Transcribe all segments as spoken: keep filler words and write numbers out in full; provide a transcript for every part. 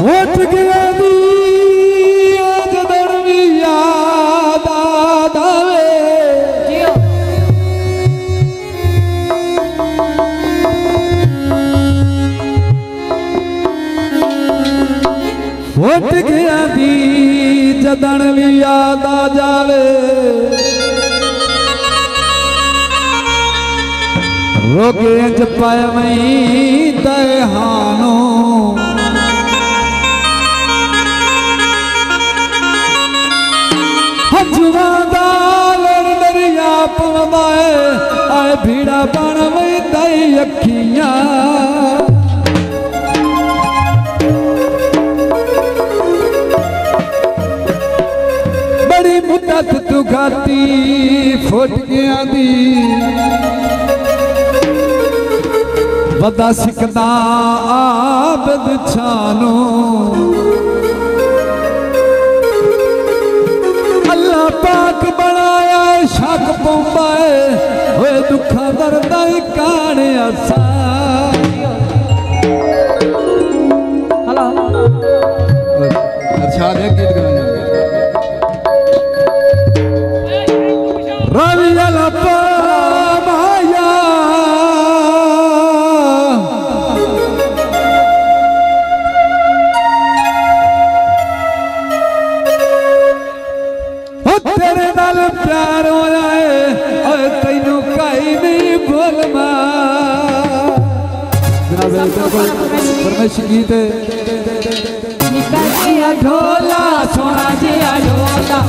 उठ गया दी जदड़ भी याद आवे उठ गया दी जदड़ भी याद आ जावे रोके च पाए मई तहानो हजुआ दा लड़ दरिया पवंदा आए भीड़ा बन मई तई अखियां बड़ी मुद्दत तू खाती फुट गया दी वदा सिकदा आबद छानो अल्लाह पाक बनाया शक पौंदा है होए दुखा दर्दा काने असा हला अच्छा है गीत गाने रवि अल्लाह प्यार हो जाए और तेनू कहीं नहीं भूल परमेश गीत ढोला सोना जिया ढोला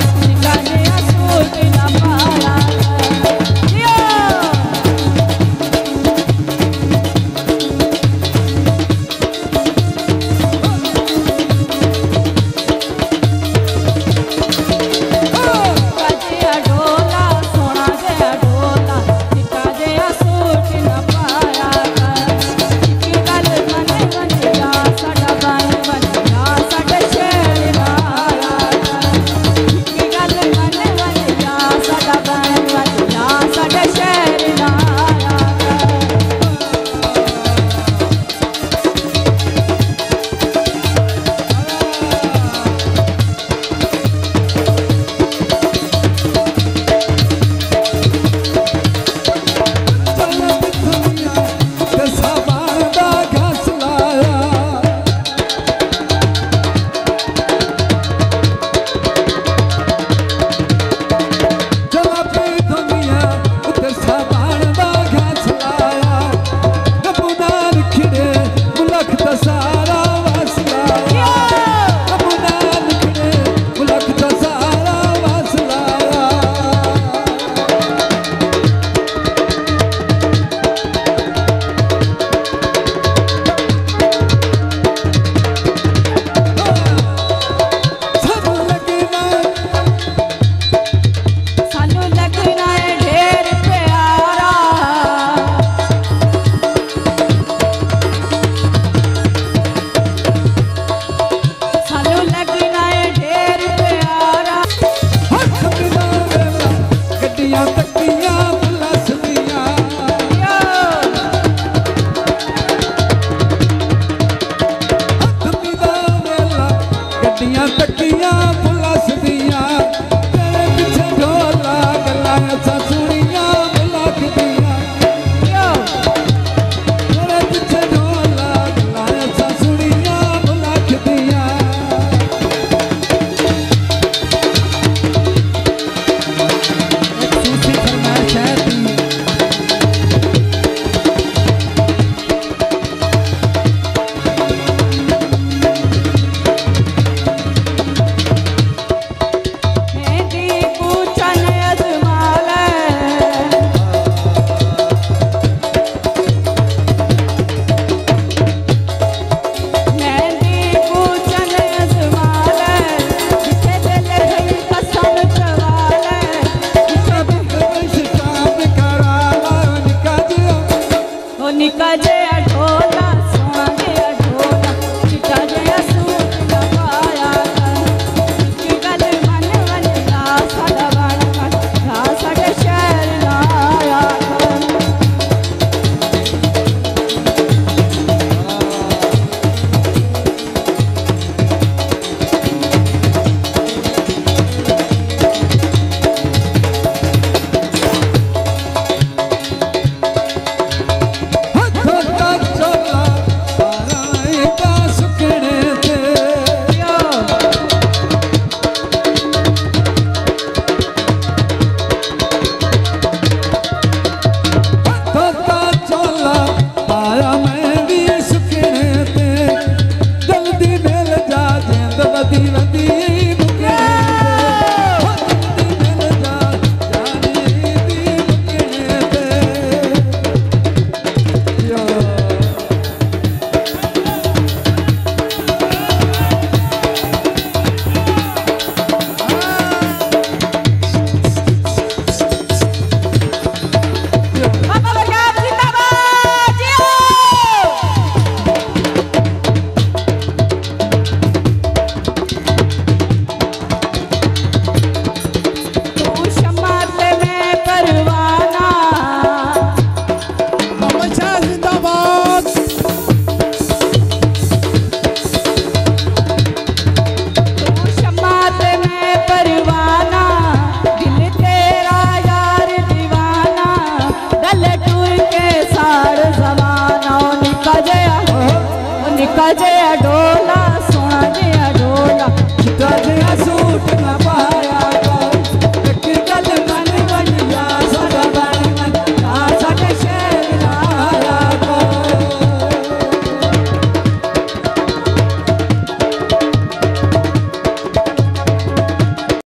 कजे